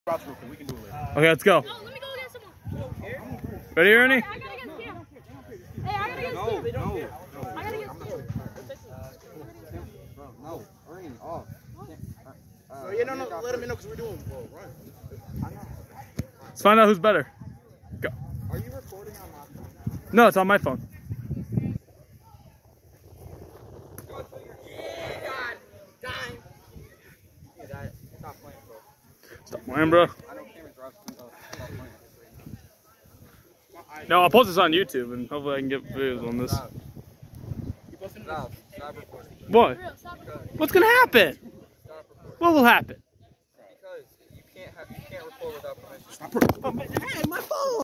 We can do it later. Okay, let's go. No, let me go get someone. Ready, Ernie? I gotta get Cam. Hey, I gotta get Cam. I gotta get Cam. No, Ernie, off. No, let him in because we're doing run. Let's find out who's better. Go. Are you recording on my phone? No, it's on my phone. Stop playing, bro. No, I'll post this on YouTube and hopefully I can get videos on this. What? What's gonna happen? What will happen? Because you can't record without permission. Stop recording. Hey, my phone!